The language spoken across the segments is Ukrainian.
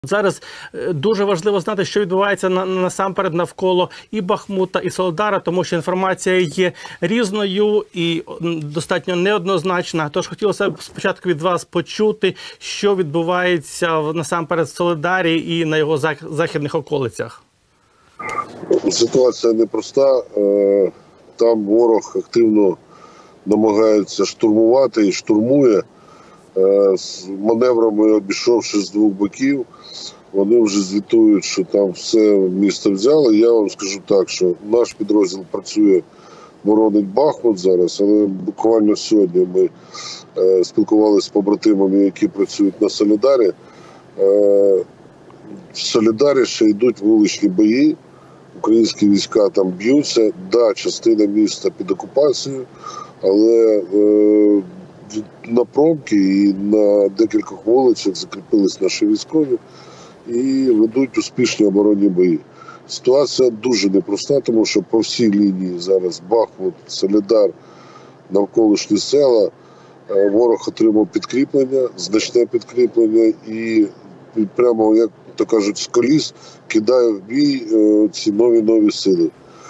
Зараз дуже важливо знати, що відбувається насамперед навколо і Бахмута, і Солидара, тому що інформація є різною і достатньо неоднозначна. Тож хотілося б спочатку від вас почути, що відбувається насамперед в Солидарі і на його західних околицях. Ситуація непроста. Там ворог активно намагається штурмувати і штурмує. З маневрами, обійшовши з двох боків, вони вже звітують, що там все місто взяли. Я вам скажу так, що наш підрозділ працює, боронить Бахмут зараз, але буквально сьогодні ми спілкувалися з побратимами, які працюють на Солидарі. В Солидарі ще йдуть вуличні бої, українські війська там б'ються. Да, частина міста під окупацією, але на промки і на декількох вулицях закріпились наші військові і ведуть успішні оборонні бої. Ситуація дуже непроста, тому що по всій лінії зараз Бахмут, Солидар, навколишні села, ворог отримав підкріплення, значне підкріплення і прямо, як то кажуть, з коліс кидає в бій ці нові сили.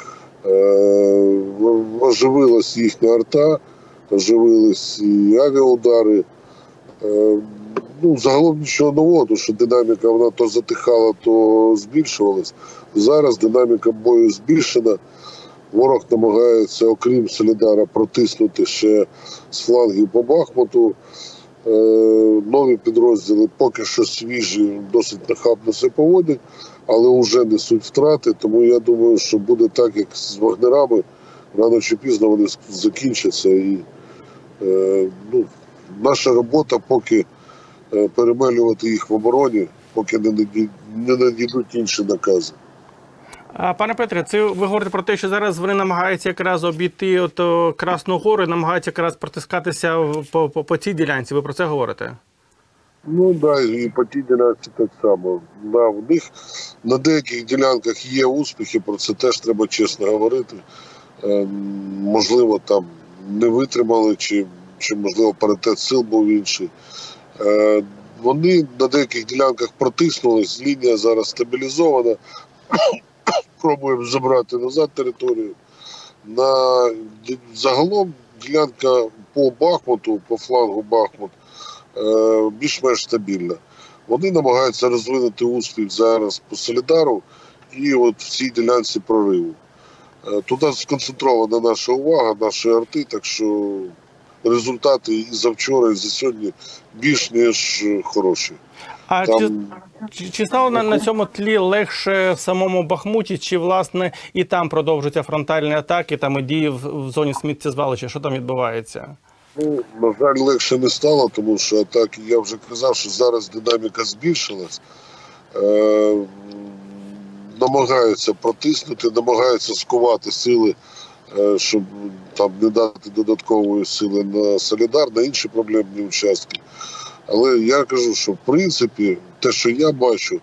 Оживилась їхня арта, оживились і авіаудари. Загалом нічого нового, тому що динаміка вона то затихала, то збільшувалась. Зараз динаміка бою збільшена. Ворог намагається, окрім Солидара, протиснути ще з флангів по Бахмуту. Нові підрозділи поки що свіжі, досить нахабно себе поводять, але вже несуть втрати, тому я думаю, що буде так, як з вагнерами, рано чи пізно вони закінчаться. І наша робота поки перемелювати їх в обороні, поки не надійдуть інші накази. Пане Петре, це ви говорите про те, що зараз вони намагаються якраз обійти Красну Гору, намагаються якраз протискатися по цій ділянці. Ви про це говорите? Так, і по тій ділянці так само. Да, в них на деяких ділянках є успіхи, про це теж треба чесно говорити. Можливо, там не витримали, чи можливо паритет сил був інший. Вони на деяких ділянках протиснулись, лінія зараз стабілізована. Пробуємо забрати назад територію. Загалом ділянка по Бахмуту, по флангу Бахмут, більш-менш стабільна. Вони намагаються розвинути успіх зараз по Солидару і от в цій ділянці прориву. Туди сконцентрована наша увага, наші арти, так що результати і за вчора, і за сьогодні більш ніж хороші. Чи стало на цьому тлі легше в самому Бахмуті, чи, власне, і там продовжуються фронтальні атаки, там і дії в зоні сміттєзвалища? Що там відбувається? На жаль, легше не стало, тому що атаки, я вже казав, що зараз динаміка збільшилась. Намагаються протиснути, намагаються скувати сили, щоб там не дати додаткової сили на Солидар, на інші проблемні участки. Але я кажу, що в принципі, те, що я бачу,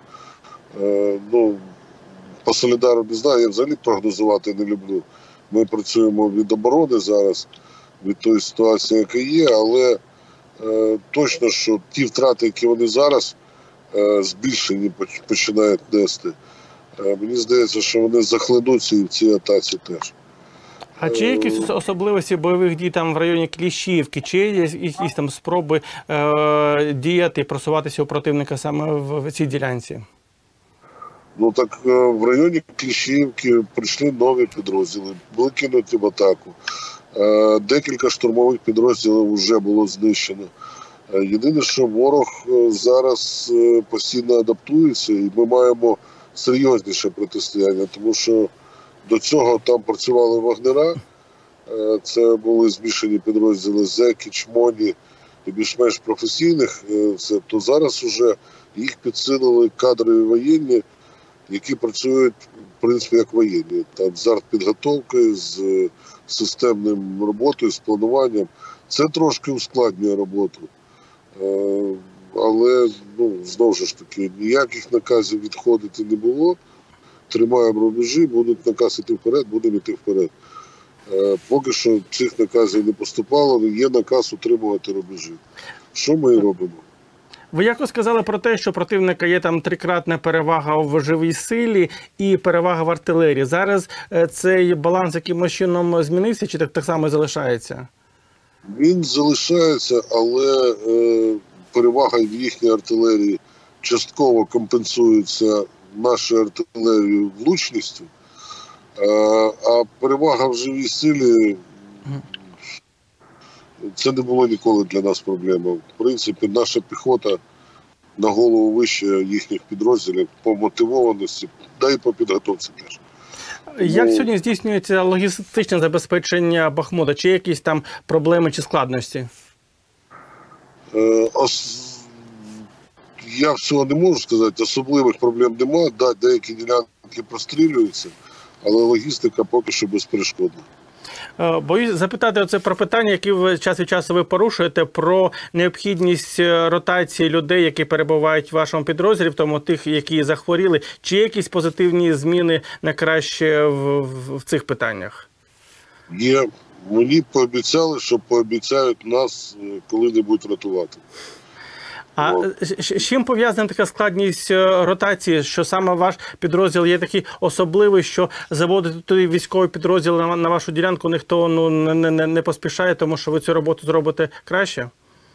по Солидару не знаю, я взагалі прогнозувати не люблю. Ми працюємо від оборони зараз, від тої ситуації, яка є, але точно, що ті втрати, які вони зараз збільшені починають нести, мені здається, що вони захлинуться і в цій атаці теж. А чи є якісь особливості бойових дій там в районі Кліщіївки? Чи є якісь там спроби діяти і просуватися у противника саме в цій ділянці? Так в районі Кліщіївки прийшли нові підрозділи, були кинуті в атаку. Декілька штурмових підрозділів вже було знищено. Єдине, що ворог зараз постійно адаптується і ми маємо серйозніше протистояння, тому що до цього там працювали вагнера, це були змішані підрозділи зеки, чмоні і більш-менш професійних, то зараз вже їх підсилили кадрові воєнні, які працюють, в принципі, як воєнні. Там з артпідготовкою, з системним роботою, з плануванням. Це трошки ускладнює роботу. Але, знову ж таки, ніяких наказів відходити не було. Тримаємо рубежі, будуть наказ іти вперед, будемо йти вперед. Поки що цих наказів не поступало, але є наказ утримувати рубежі. Що ми і робимо? Ви якось сказали про те, що противника є там трикратна перевага в живій силі і перевага в артилерії. Зараз цей баланс якимось чином змінився чи так само залишається? Він залишається, але перевага в їхній артилерії частково компенсується нашою артилерією влучністю, а перевага в живій силі це не було ніколи для нас проблемою. В принципі, наша піхота на голову вище їхніх підрозділів по мотивованості, да і по підготовці теж. Як сьогодні здійснюється логістичне забезпечення Бахмута? Чи є якісь там проблеми чи складності? Я всього не можу сказати, особливих проблем немає. Да, деякі ділянки прострілюються, але логістика поки що безперешкодна. Боюсь запитати оце про питання, які ви час від часу ви порушуєте, про необхідність ротації людей, які перебувають в вашому підрозділі, в тому тих, які захворіли. Чи є якісь позитивні зміни на краще в цих питаннях? Є. Мені пообіцяли, що пообіцяють нас коли-небудь рятувати. А з чим пов'язана така складність ротації, що саме ваш підрозділ є такий особливий, що заводити туди військовий підрозділ на вашу ділянку ніхто не поспішає, тому що ви цю роботу зробите краще?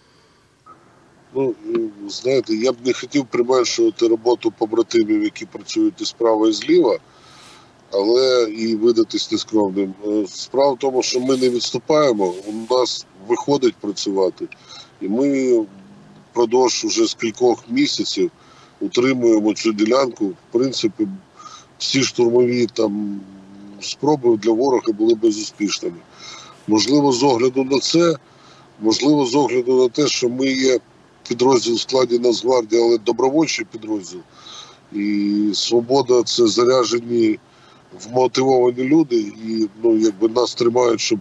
Знаєте, я б не хотів применшувати роботу побратимів, які працюють і справа, і зліва, але і видатись нескромним. Справа в тому, що ми не відступаємо, у нас виходить працювати, і ми впродовж вже з кількох місяців утримуємо цю ділянку. В принципі, всі штурмові там спроби для ворога були безуспішними. Можливо, з огляду на це, можливо, з огляду на те, що ми є підрозділ в складі Нацгвардії, але добровольчий підрозділ. І Свобода – це заряджені, вмотивовані люди, і нас тримають, щоб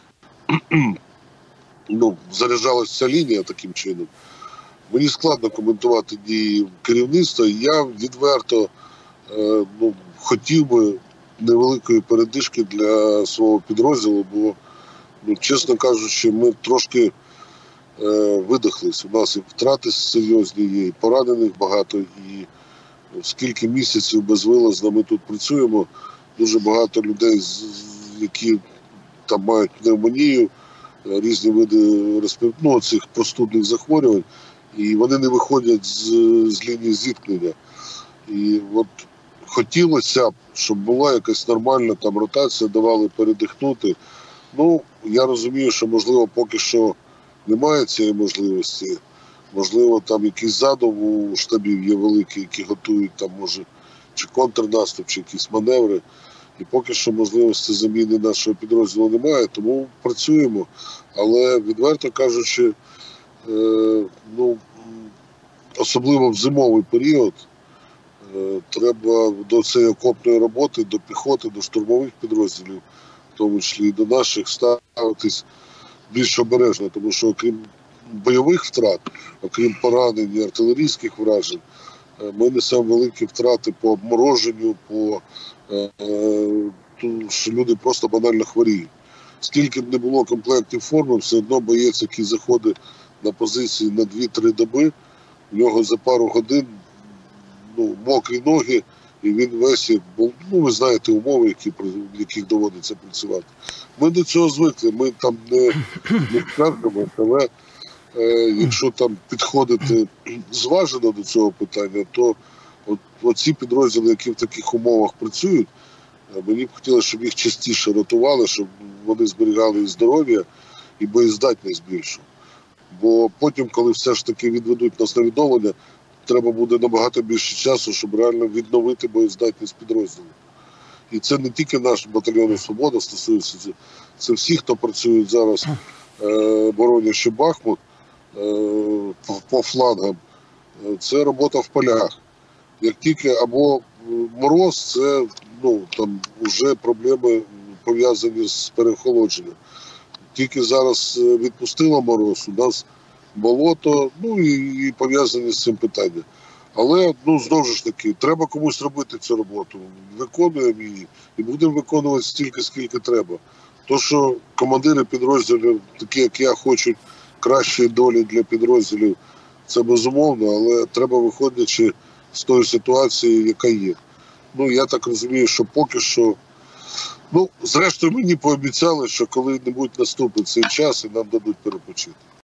заряджалася ця лінія таким чином. Мені складно коментувати дії керівництва. Я відверто хотів би невеликої передишки для свого підрозділу, бо, чесно кажучи, ми трошки видихлись. У нас і втрати серйозні є, і поранених багато, і скільки місяців безвилазно ми тут працюємо. Дуже багато людей, які там мають пневмонію, різні види цих простудних захворювань, і вони не виходять з лінії зіткнення. І от хотілося б, щоб була якась нормальна там ротація, давали передихнути. Я розумію, що, можливо, поки що немає цієї можливості. Можливо, там якийсь задум у штабів є великий, які готують там, може, чи контрнаступ, чи якісь маневри. І поки що можливості заміни нашого підрозділу немає, тому працюємо. Але, відверто кажучи, особливо в зимовий період, треба до цієї окопної роботи, до піхоти, до штурмових підрозділів, в тому числі і до наших, ставитись більш обережно, тому що окрім бойових втрат, окрім поранень і артилерійських вражень, ми несемо великі втрати по обмороженню, що люди просто банально хворіють. Скільки б не було комплектів форми, все одно боєць, який заходить на позиції на 2-3 доби, в нього за пару годин мокрі ноги, і він весь, ви знаєте умови, в яких доводиться працювати. Ми до цього звикли, ми там не скаржимо, але якщо там підходити зважено до цього питання, то оці підрозділи, які в таких умовах працюють, мені б хотілося, щоб їх частіше ротували, щоб вони зберігали і здоров'я, і боєздатність більшу. Бо потім, коли все ж таки відведуть нас на відновлення, треба буде набагато більше часу, щоб реально відновити боєздатність підрозділу. І це не тільки наш батальйон «Свобода» стосується, це всі, хто працюють зараз, боронячи Бахмут по флангам, це робота в полях. Як тільки або мороз, це вже проблеми пов'язані з переохолодженням. Тільки зараз відпустило мороз, у нас болото, і пов'язані з цим питання. Але, знову ж таки, треба комусь робити цю роботу. Виконуємо її і будемо виконувати стільки, скільки треба. То, що командири підрозділів, такі як я, хочуть кращої долі для підрозділів, це безумовно, але треба, виходячи з тої ситуації, яка є. Ну, я так розумію, що поки що, ну, зрештою, мені пообіцяли, що коли-небудь наступить цей час і нам дадуть перепочити.